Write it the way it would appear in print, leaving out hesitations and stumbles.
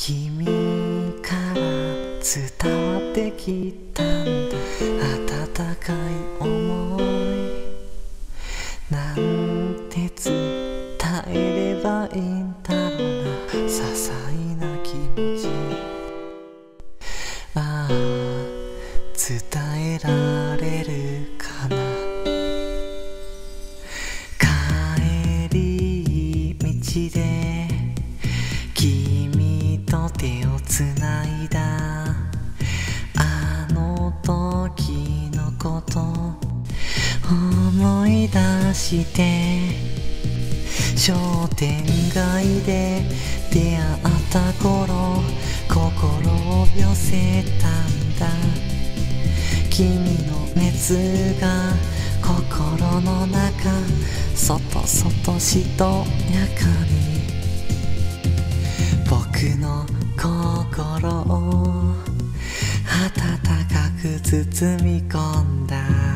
君から伝わってきたんだ温かい想いなんて伝えればいいんだろうな些細な気持ちああ伝えられるかな帰り道で君と手をつないだあの時のこと思い出して商店街で出会った頃心を寄せたんだ君の熱が心の中そとそとしとやかに僕の心を温かく包み込んだ